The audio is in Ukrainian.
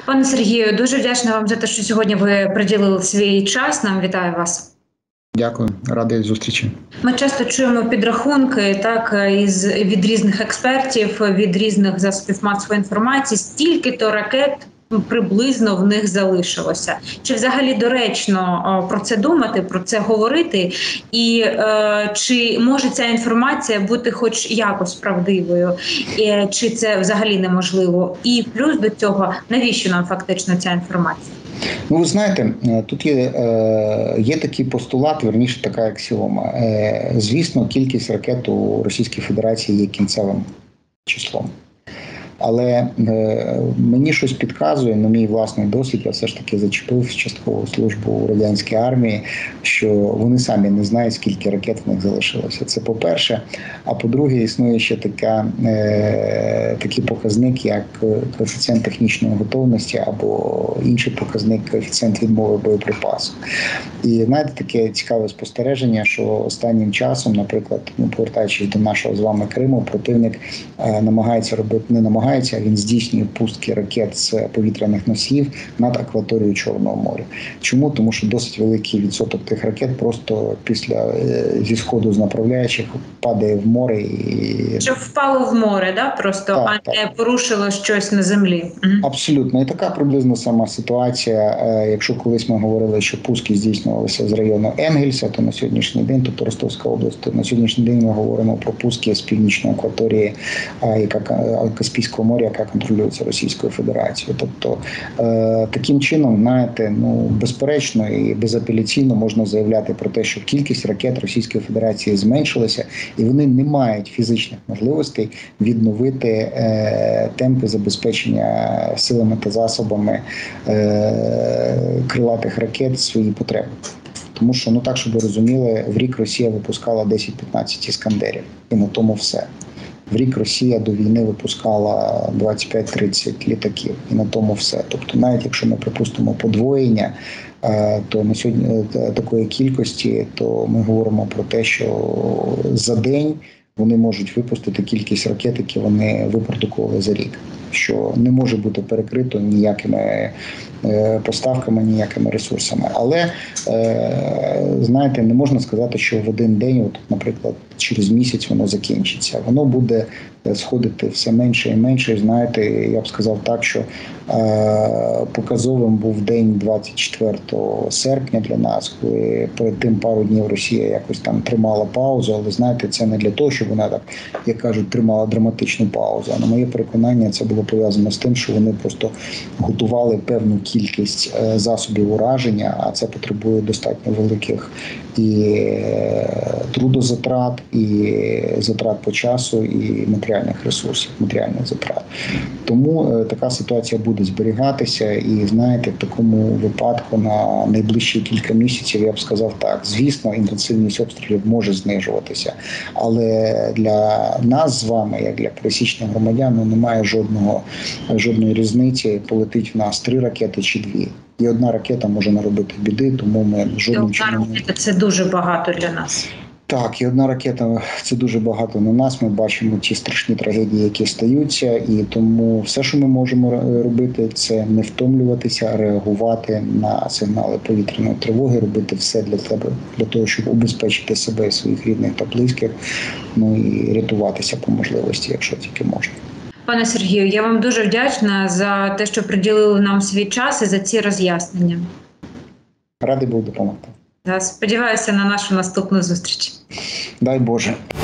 Пане Сергію, дуже вдячна вам за те, що сьогодні ви приділили свій час. Нам вітаю вас. Дякую, радий зустрічі. Ми часто чуємо підрахунки від різних експертів, від різних засобів масової інформації, стільки-то ракет приблизно в них залишилося. Чи взагалі доречно про це думати, про це говорити? І чи може ця інформація бути хоч якось правдивою? Чи це взагалі неможливо? І плюс до цього, навіщо нам фактично ця інформація? Ну, ви знаєте, тут є такий постулат, верніше така аксіома. Звісно, кількість ракет у Російській Федерації є кінцевим числом. Але мені щось підказує, на мій власний досвід, я все ж таки зачепив часткову службу у радянській армії, що вони самі не знають, скільки ракет в них залишилося. Це по-перше. А по-друге, існує ще такий показник, як коефіцієнт технічної готовності або інший показник, коефіцієнт відмови боєприпасу. І знаєте, таке цікаве спостереження, що останнім часом, наприклад, повертаючись до нашого з вами Криму, противник намагається робити, він здійснює пустки ракет з повітряних носіїв над акваторією Чорного моря. Чому? Тому що досить великий відсоток тих ракет просто зі сходу з направляючих падає в море. Щоб впало в море, да? Просто, а не порушило щось на землі. Абсолютно. І така приблизно сама ситуація. Якщо колись ми говорили, що пуски здійснювалися з району Енгельса, то на сьогоднішній день, тобто Ростовська область, то на сьогоднішній день ми говоримо про пуски з північної акваторії, Каспійського моря, яка контролюється Російською Федерацією. Тобто таким чином, знаєте, безперечно і безапеляційно можна заявляти про те, що кількість ракет Російської Федерації зменшилася, і вони не мають фізичних можливостей відновити темпи забезпечення силами та засобами крилатих ракет свої потреби. Тому що, так, щоб ви розуміли, в рік Росія випускала 10-15 іскандерів. І на тому все. В рік Росія до війни випускала 25-30 літаків. І на тому все. Тобто, навіть якщо ми припустимо подвоєння, то на сьогодні такої кількості, то ми говоримо про те, що за день вони можуть випустити кількість ракет, які вони випродукували за рік. Що не може бути перекрито ніякими поставками, ніякими ресурсами. Але, знаєте, не можна сказати, що в один день, наприклад, через місяць воно закінчиться. Воно буде сходити все менше і менше. Знаєте, я б сказав так, що показовим був день 24 серпня для нас, коли перед тим пару днів Росія якось там тримала паузу, але, знаєте, це не для того, щоб вона так, як кажуть, тримала драматичну паузу. А на моє переконання, це було пов'язано з тим, що вони просто готували певну кількість засобів ураження, а це потребує достатньо великих і трудозатрат, і затрат по часу, і матеріальних ресурсів, матеріальних затрат. Тому така ситуація буде зберігатися, і, знаєте, в такому випадку на найближчі кілька місяців, я б сказав так, звісно, інтенсивність обстрілів може знижуватися, але для нас з вами, як для пересічних громадян, немає жодної різниці, полетить в нас 3 ракети чи 2. І одна ракета може наробити біди, тому ми жодним чином... Це дуже багато для нас. Так, і одна ракета – це дуже багато на нас. Ми бачимо ті страшні трагедії, які стаються, і тому все, що ми можемо робити, це не втомлюватися, реагувати на сигнали повітряної тривоги, робити все для того, щоб убезпечити себе і своїх рідних та близьких, і рятуватися по можливості, якщо тільки можна. Пане Сергію, я вам дуже вдячна за те, що приділили нам свій час і за ці роз'яснення. Радий був допомогти. Сподіваюся на нашу наступну зустріч. Дай Боже.